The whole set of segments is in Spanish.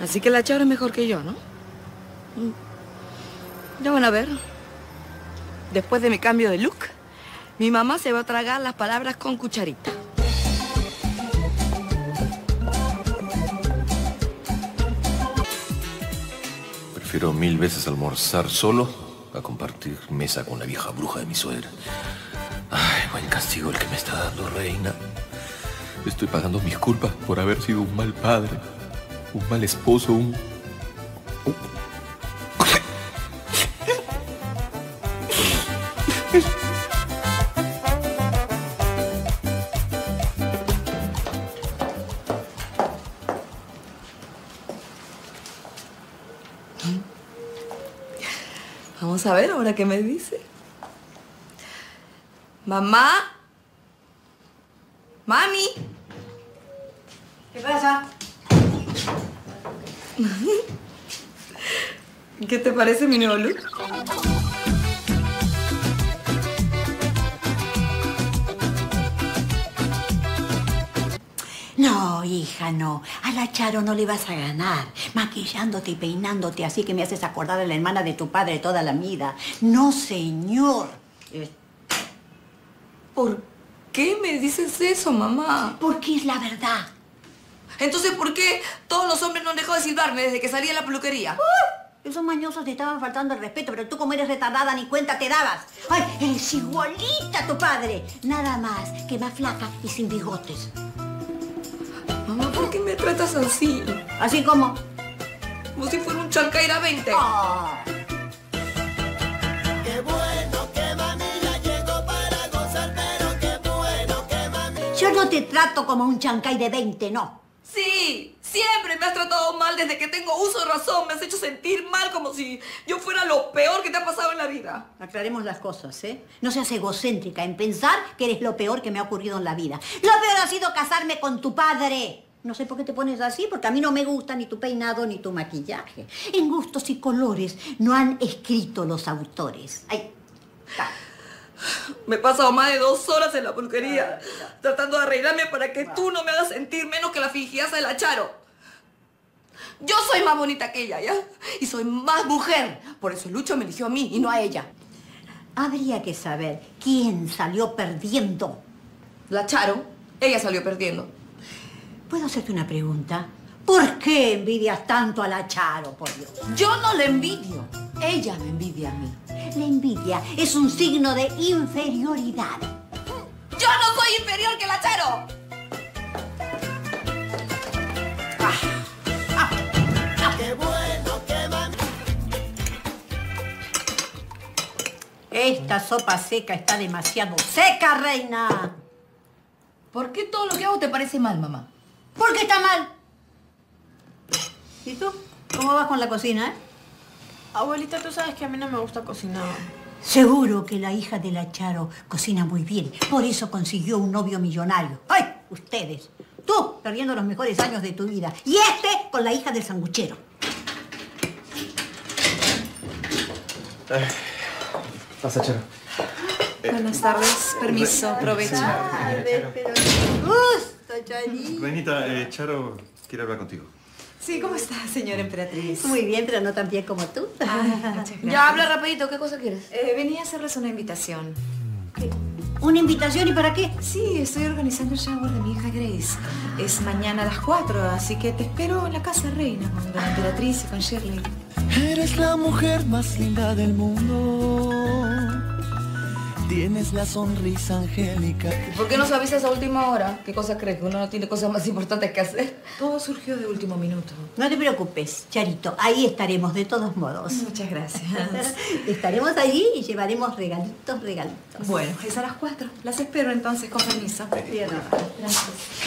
Así que la Charo es mejor que yo, ¿no? Ya van a ver. Después de mi cambio de look, mi mamá se va a tragar las palabras con cucharita. Prefiero 1000 veces almorzar solo a compartir mesa con la vieja bruja de mi suegra. Ay, buen castigo el que me está dando, reina. Estoy pagando mis culpas por haber sido un mal padre, un mal esposo, Vamos a ver ahora qué me dice. Mamá. Mami. ¿Qué pasa? ¿Qué te parece mi nuevo look? No, hija, no. A la Charo no le vas a ganar. Maquillándote y peinándote así que me haces acordar a la hermana de tu padre toda la vida. No, señor. ¿Por qué me dices eso, mamá? Porque es la verdad. Entonces, ¿por qué todos los hombres no han dejado de silbarme desde que salí de la peluquería? Esos mañosos te estaban faltando el respeto, pero tú como eres retardada ni cuenta te dabas. ¡Ay, eres igualita a tu padre! Nada más que más flaca y sin bigotes. Mamá, ¿por qué me tratas así? ¿Así como? Como si fuera un Chancaira 20. Oh. Qué bueno que mami ya llegó para gozar, pero qué bueno que mami... Yo no te trato como un chancay de 20, no. Sí, siempre me has tratado mal desde que tengo uso de razón. Me has hecho sentir mal como si yo fuera lo peor que te ha pasado en la vida. Aclaremos las cosas, ¿eh? No seas egocéntrica en pensar que eres lo peor que me ha ocurrido en la vida. Lo peor ha sido casarme con tu padre. No sé por qué te pones así, porque a mí no me gusta ni tu peinado ni tu maquillaje. En gustos y colores no han escrito los autores. Ay, está. Me he pasado más de 2 horas en la peluquería tratando de arreglarme para que tú no me hagas sentir menos que la fingidaza de la Charo. Yo soy más bonita que ella, ¿ya? Y soy más mujer. Por eso Lucho me eligió a mí y no a ella. Habría que saber quién salió perdiendo. La Charo, ella salió perdiendo. ¿Puedo hacerte una pregunta? ¿Por qué envidias tanto a la Charo, por Dios? Yo no le envidio. Ella me envidia a mí. La envidia es un signo de inferioridad. ¡Yo no soy inferior que la Charo! Qué bueno que mami... Esta sopa seca está demasiado seca, reina. ¿Por qué todo lo que hago te parece mal, mamá? ¿Por qué está mal? ¿Y tú? ¿Cómo vas con la cocina, eh? Abuelita, tú sabes que a mí no me gusta cocinar. Seguro que la hija de la Charo cocina muy bien. Por eso consiguió un novio millonario. ¡Ay! Ustedes. Tú, perdiendo los mejores años de tu vida. Y este, con la hija del sanguchero. Pasa, Charo. Buenas tardes. Permiso, aprovecho. Gusto, Charito. Reinita, Charo quiere hablar contigo. Sí, ¿cómo está, señora emperatriz? Muy bien, pero no tan bien como tú. Muchas gracias. Ya, habla rapidito. ¿Qué cosa quieres? Venía a hacerles una invitación. ¿Una invitación y para qué? Sí, estoy organizando el shower de mi hija Grace. Es mañana a las 4, así que te espero en la casa reina con la emperatriz y con Shirley. Eres la mujer más linda del mundo. Tienes la sonrisa angélica. ¿Y por qué nos avisas a última hora? ¿Qué cosa crees? ¿Que uno no tiene cosas más importantes que hacer? Todo surgió de último minuto. No te preocupes, Charito. Ahí estaremos de todos modos. Muchas gracias. Estaremos allí y llevaremos regalitos. Bueno, es a las 4. Las espero entonces, con permiso. Bien, gracias.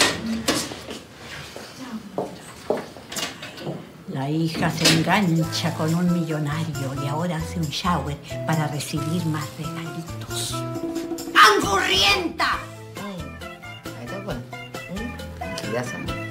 La hija se engancha con un millonario y ahora hace un shower para recibir más regalitos. ¡Angurrienta! Ahí está bueno. Ya sabes.